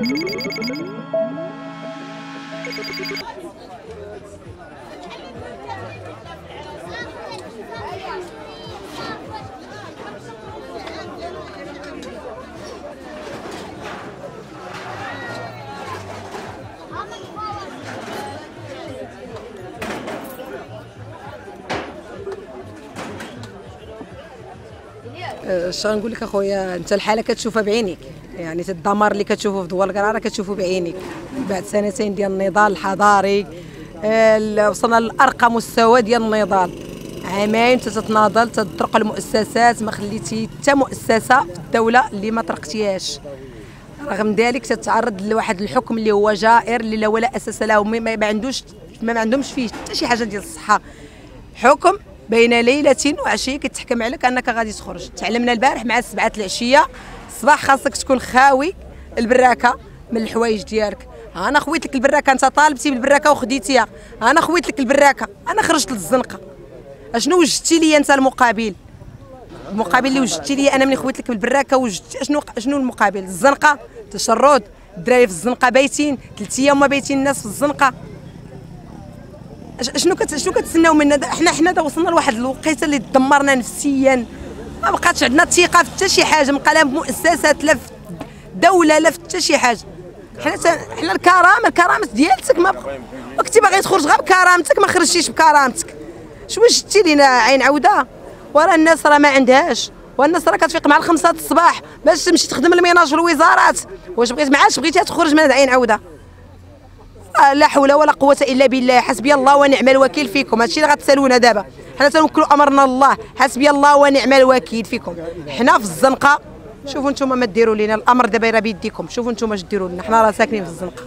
اش غنقول لك اخويا، انت الحاله كتشوفها بعينيك، يعني الدمار اللي كتشوفه في دوار القراره كتشوفه بعينيك بعد سنتين ديال النضال الحضاري. وصلنا لارقى مستوى ديال النضال، عامين تتناضل، تطرق المؤسسات، ما خليتي حتى مؤسسه في الدوله اللي ما طرقتيهاش. رغم ذلك تتعرض لواحد الحكم اللي هو جائر، اللي لا ولا اساس له، ما عندهمش فيه حتى شي حاجه ديال الصحه. حكم بين ليله وعشيه كتحكم عليك انك غادي تخرج. تعلمنا البارح مع 7 العشيه الصباح خاصك تكون خاوي البراكه من الحوايج ديالك. انا خويت لك البراكه، انت طالبتي بالبراكه وخديتيها، انا خويت لك البراكه، انا خرجت للزنقه. اشنو وجدتي لي انت المقابل؟ المقابل اللي وجدتي لي انا من خويت لك بالبراكه وجدتي شنو المقابل؟ الزنقه، تشرد، الدراري في الزنقه بايتين 3 ايام ما بايتين الناس في الزنقه. شنو كتسناو منا؟ حنا وصلنا لواحد الوقيته اللي دمرنا نفسيا، ما بقاتش عندنا ثقه في حتى شي حاجه، ما بقى لا في مؤسسات لا في دوله لا في حتى شي حاجه. حنا الكرامه ديالتك ما كنتي باغي تخرج غير بكرامتك، ما خرجتيش بكرامتك. شو شتي لينا عين عوده؟ وراه الناس راه ما عندهاش، والناس راه كتفيق مع 5 الصباح باش تمشي تخدم الميناج في الوزارات. واش بغيت ما عادش بغيتيها تخرج من عين عوده؟ لا حول ولا قوة إلا بالله. حسبي الله ونعم الوكيل فيكم. هادشي اللي غتسالونا دابا، حنا تنوكلوا أمرنا الله. حسبي الله ونعم الوكيل فيكم. حنا في الزنقة، شوفوا نتوما ما ديروا لينا الأمر دابا راه بيديكم. شوفوا نتوما اش ديروا لنا، حنا راه ساكنين في الزنقة.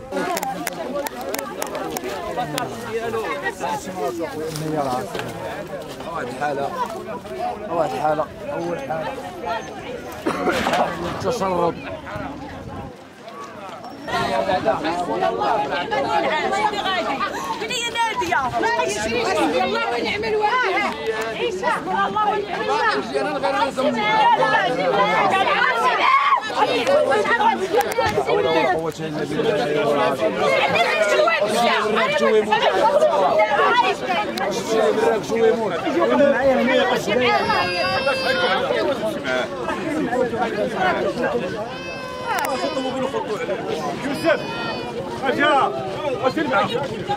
واحد الحالة أول حالة التشرد. هي ناديه حسبي الله ونعم الوكيل. عيسى حسبي الله يوسف اجا وسير معك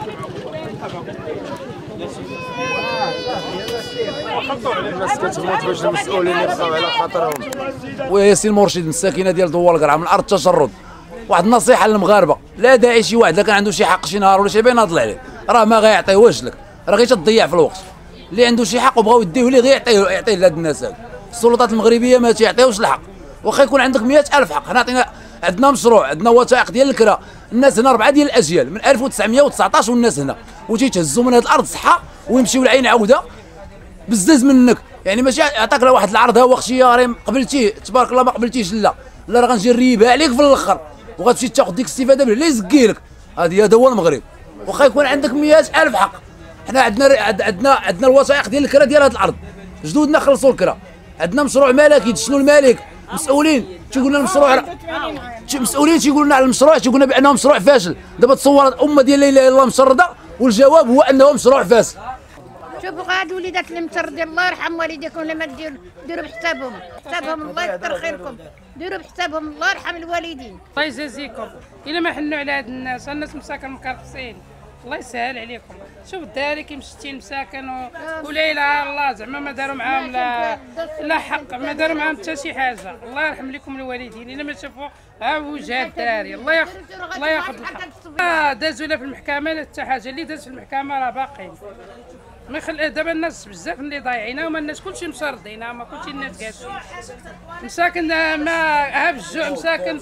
الناس كتموت باش المسؤولين يبقاو على خاطرهم. وياسين مرشد من الساكنه ديال دوار القرعه من ارض التشرد. واحد النصيحه للمغاربه، لا داعي شي واحد الا كان عنده شي حق شي نهار ولا شي بين يناضل عليه، راه ما غيعطيوهش لك، راه غير تضيع في الوقت. اللي عنده شي حق وبغاو يديوه ليه غير يعطيه لهاد الناس هادو. السلطات المغربيه ما تيعطيوش الحق، واخا يكون عندك 100,000 حق. حنا عندنا مشروع، عندنا وثائق ديال الكرا، الناس هنا 4 ديال الاجيال من 1919 والناس هنا، وتيتهزوا من هاد الارض صحه ويمشيو لعين عوده بزاز منك. يعني ماشي عطاك واحد العرض ها وخشي راه قبلتيه تبارك الله ما قبلتيش، لا راه غنجي نريبها عليك في الاخر وغتمشي تاخذ ديك الاستفاده اللي يزكي لك. هذا هو المغرب، واخا يكون عندك 100,000 حق. حنا عندنا الوثائق ديال الكرا ديال هاد الارض، جدودنا خلصوا الكرا. عندنا مشروع ملكي، شنو الملك؟ مسؤولين تيقول لنا المشروع، مسؤولين تيقولوا لنا على المشروع، تيقول لنا بانه مشروع فاشل. دابا تصورت امه ديال لا اله الا الله مشرده والجواب هو انه مشروع فاشل. شوفوا هاد الوليدات المتردين الله يرحم والديكم، لما ديروا بحسابهم الله يكثر خيركم، ديروا بحسابهم الله يرحم الوالدين. الله يجازيكم. الا ما حنوا على هاد الناس مساكن مكرفسين، الله يسهل عليكم. شوف الدراري كيمشتين مساكن ولا اله الا الله، زعما ما داروا معاهم لا حق، ما داروا معاهم حتى شي حاجه. الله يرحم لكم الوالدين. الا ما شافوا ها وجهات الدراري الله ياخذ الحق. دازوا لا في المحكمه لا حتى حاجه، اللي داز في المحكمه راه باقيين. ما يخلي دابا الناس بزاف اللي ضايعين، وما الناس كلشي مشردين، ما كلشي الناس جالسين مساكن ما ها بالجوع مساكن.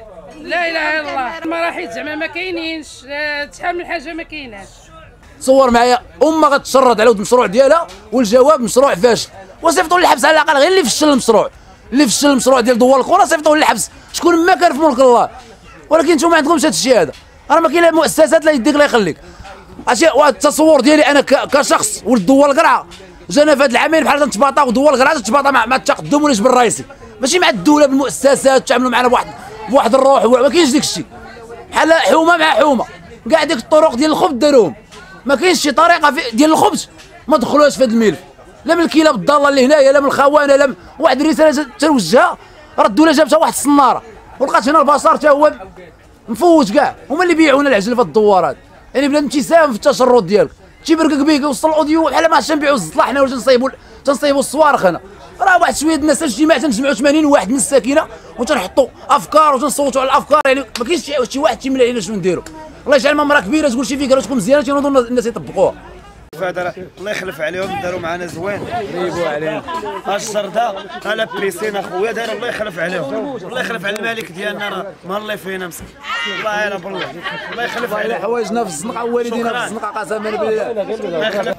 لا اله الا الله، المراحل زعما ما كاينينش، شحال من حاجه ما كايناش. تصور معايا امه غتشرد على ود المشروع ديالها والجواب مشروع فاشل، وصيفطوا للحبس على الاقل. غير اللي فشل المشروع ديال دوار القرى صيفطوه للحبس. شكون ما كان في ملك الله، ولكن نتوما ما عندكمش هذا الشيء هذا. راه ما كاين لا مؤسسات لا يديك لا يخليك. واحد التصور ديالي انا كشخص ولد دوار القرعه، جانا في هاد العامين بحال تنتباطا ودوار القرعه تتباطا مع التقدم والحزب الرئيسي، ماشي مع الدوله بالمؤسسات تعاملوا معنا بواحد الروح. ما كاينش داك الشيء. بحال حومه مع حومه، كاع ديك الطرق ديال الخبز داروهم، ما كاينش شي طريقه ديال الخبز ما دخلوهاش في هذا الملف، لا من الكلاب الضاله اللي هنايا لا من الخوانه لا من واحد الرساله توجهها ردوا لها جابتها واحد الصناره ولقات هنا البصر حتى هو مفوت كاع، هما اللي بيعونا العجل في الدوارات، يعني بنادم تيساهم في التشرد ديالك، تيبرقق بيك يوصل الاوديو بحال ما عرفتش نبيعوا الزطله حنا ولا تنصيبوا الصواريخ هنا، راه واحد شويه الناس الاجتماع تنجمعوا 80 واحد من الساكنه وتنحطوا افكار وتنصوتوا على الافكار، يعني ما كاينش شي واحد تيملي علينا شنو نديروا، الله يجعل مرة كبيره تقول شي فكره تكون مزيانه تينوضوا الناس يطبقوها. فهذا الله يخلف عليهم، داروا معنا زوين ريبوا علينا الشرده انا بريسين اخويا داير، الله يخلف عليهم، الله يخلف على الملك ديالنا راه مهلا فينا مسكين، الله يلا بالله الله يخلف عليه حوايجنا في الزنقه والدينا في الزنقه قسما بالله. الله يخلف.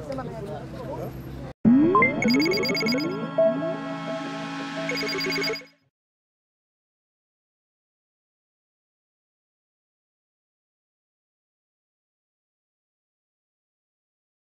هذا كيش الحليب